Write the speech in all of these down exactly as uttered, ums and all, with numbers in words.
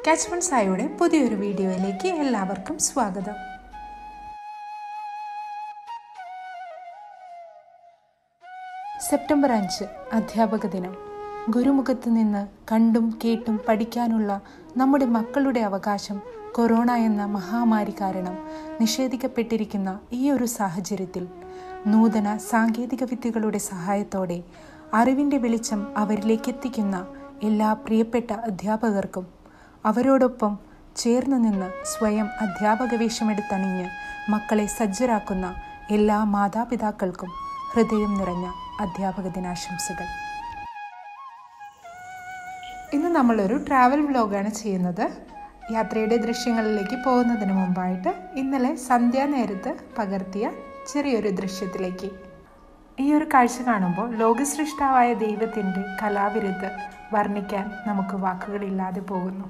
Catchment സായിയുടെ പുതിയൊരു വീഡിയോയിലേക്ക് എല്ലാവർക്കും സ്വാഗതം. സെപ്റ്റംബർ അഞ്ച് അധ്യാപക ദിനം. ഗുരുമുഖത്ത് നിന്ന് കണ്ടും കേട്ടും പഠിക്കാനുള്ള നമ്മുടെ മക്കളുടെ അവകാശം കൊറോണ എന്ന മഹാമാരി കാരണം നിഷേധിക്കപ്പെട്ടിരിക്കുന്ന ഈ ഒരു സാഹചര്യത്തിൽ നൂതന സാങ്കേതിക വിദ്യകളുടെ സഹായത്തോടെ അറിവിൻ്റെ വെളിച്ചം അവരിലേക്ക് എത്തിക്കുന്ന എല്ലാ പ്രിയപ്പെട്ട അധ്യാപകർക്കും അവരോടൊപ്പം ചേർന്ന് നിന്ന് സ്വയം അധ്യാപക വേഷമെടുത്തണിഞ്ഞ് മക്കളെ സജ്ജരാക്കുന്ന എല്ലാ മാതാപിതാക്കൾക്കും ഹൃദയം നിറഞ്ഞ അധ്യാപക ദിനാശംസകൾ. ഇന്ന് നമ്മളൊരു ട്രാവൽ വ്ലോഗാണ് ചെയ്യുന്നത്. യാത്രയുടെ ദൃശ്യങ്ങളിലേക്ക് പോകുന്നതിന് മുമ്പായിട്ട് ഇന്നലെ സന്ധ്യാനേരത്ത് പകർത്തിയ ചെറിയൊരു ദൃശ്യത്തിലേക്ക്. ഈ ഒരു കാഴ്ച കാണുമ്പോൾ ലോകസൃഷ്ടാവായ ദൈവത്തിൻ്റെ കലാവിരുത് വർണ്ണിക്കാൻ നമുക്ക് വാക്കുകളില്ലാതെ പോകുന്നു.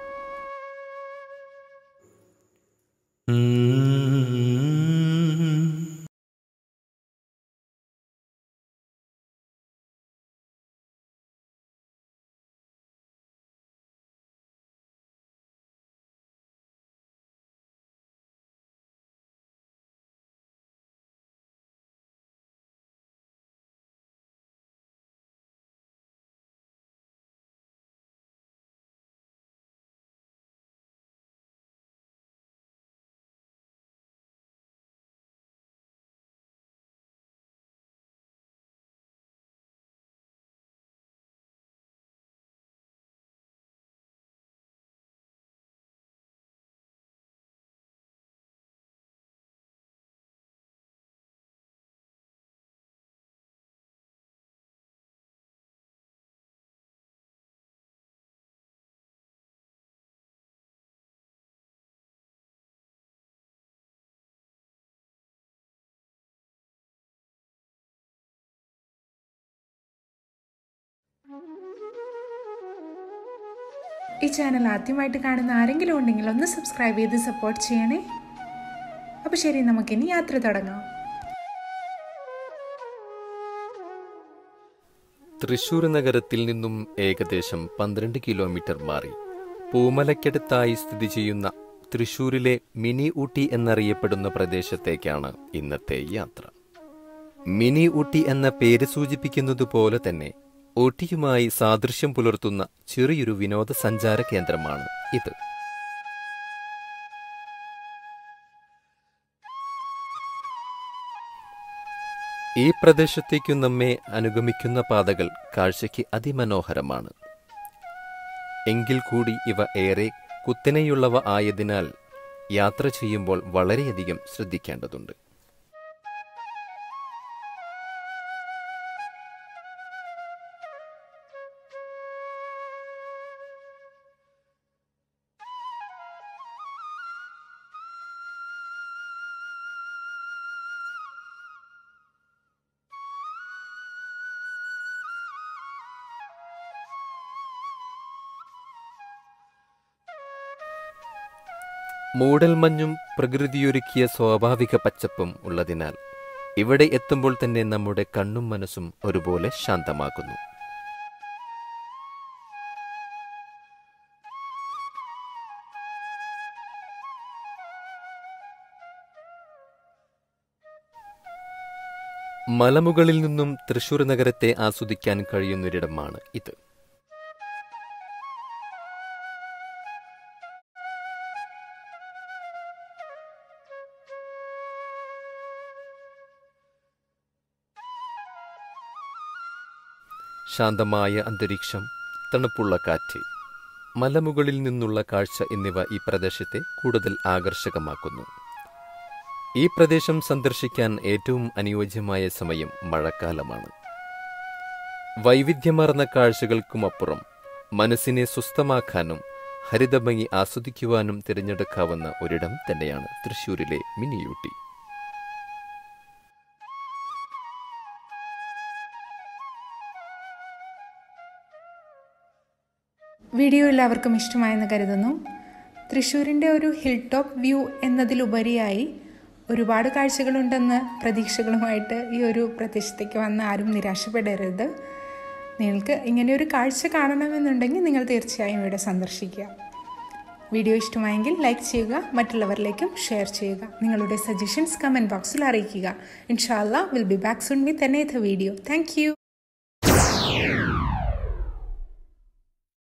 ഈ ചാനൽ ആദ്യമായിട്ട് കാണുന്ന ആരെങ്കിലും ഉണ്ടെങ്കിൽ ഒന്ന് സബ്സ്ക്രൈബ് ചെയ്ത് സപ്പോർട്ട് ചെയ്യണേ. അപ്പോൾ ശരി, നമുക്കിനി യാത്ര തുടങ്ങാം. തൃശ്ശൂർ നഗരത്തിൽ നിന്നും ഏകദേശം പന്ത്രണ്ട് കിലോമീറ്റർ മാറി പൂമലയ്ക്കടുത്തായി സ്ഥിതി ചെയ്യുന്ന തൃശ്ശൂരിലെ മിനി ഊട്ടി എന്നറിയപ്പെടുന്ന പ്രദേശത്തേക്കാണ് ഇന്നത്തെ യാത്ര. മിനി ഊട്ടി എന്ന പേര് സൂചിപ്പിക്കുന്നത് പോലെ തന്നെ ഊട്ടിയുമായി സാദൃശ്യം പുലർത്തുന്ന ചെറിയൊരു വിനോദസഞ്ചാര കേന്ദ്രമാണ് ഇത്. ഈ പ്രദേശത്തേക്കു നമ്മെ അനുഗമിക്കുന്ന പാതകൾ കാഴ്ചയ്ക്ക് അതിമനോഹരമാണ്. എങ്കിൽ കൂടി ഇവ ഏറെ കുത്തനെയുള്ളവ ആയതിനാൽ യാത്ര ചെയ്യുമ്പോൾ വളരെയധികം ശ്രദ്ധിക്കേണ്ടതുണ്ട്. മൂടൽമഞ്ഞും പ്രകൃതിയൊരുക്കിയ സ്വാഭാവിക പച്ചപ്പും ഉള്ളതിനാൽ ഇവിടെ എത്തുമ്പോൾ തന്നെ നമ്മുടെ കണ്ണും മനസ്സും ഒരുപോലെ ശാന്തമാക്കുന്നു. മലമുകളിൽ നിന്നും തൃശ്ശൂർ നഗരത്തെ ആസ്വദിക്കാൻ കഴിയുന്നൊരിടമാണ് ഇത്. ശാന്തമായ അന്തരീക്ഷം, തണുപ്പുള്ള കാറ്റ്, മലമുകളിൽ നിന്നുള്ള കാഴ്ച എന്നിവ ഈ പ്രദേശത്തെ കൂടുതൽ ആകർഷകമാക്കുന്നു. ഈ പ്രദേശം സന്ദർശിക്കാൻ ഏറ്റവും അനുയോജ്യമായ സമയം മഴക്കാലമാണ്. വൈവിധ്യമാർന്ന കാഴ്ചകൾക്കുമപ്പുറം മനസ്സിനെ സ്വസ്ഥമാക്കാനും ഹരിതഭംഗി ആസ്വദിക്കുവാനും തിരഞ്ഞെടുക്കാവുന്ന ഒരിടം തന്നെയാണ് തൃശ്ശൂരിലെ മിനി ഊട്ടി. വീഡിയോ എല്ലാവർക്കും ഇഷ്ടമായെന്ന് കരുതുന്നു. തൃശ്ശൂരിൻ്റെ ഒരു ഹിൽ ടോപ്പ് വ്യൂ എന്നതിലുപരിയായി ഒരുപാട് കാഴ്ചകളുണ്ടെന്ന് പ്രതീക്ഷകളുമായിട്ട് ഈ ഒരു പ്രദേശത്തേക്ക് വന്ന് ആരും നിരാശപ്പെടരുത്. നിങ്ങൾക്ക് ഇങ്ങനെയൊരു കാഴ്ച കാണണമെന്നുണ്ടെങ്കിൽ നിങ്ങൾ തീർച്ചയായും ഇവിടെ സന്ദർശിക്കുക. വീഡിയോ ഇഷ്ടമായെങ്കിൽ ലൈക്ക് ചെയ്യുക, മറ്റുള്ളവരിലേക്കും ഷെയർ ചെയ്യുക. നിങ്ങളുടെ സജഷൻസ് കമൻറ്റ് ബോക്സിൽ അറിയിക്കുക. ഇൻഷാ അല്ലാഹ് will be back soon with another video. Thank U.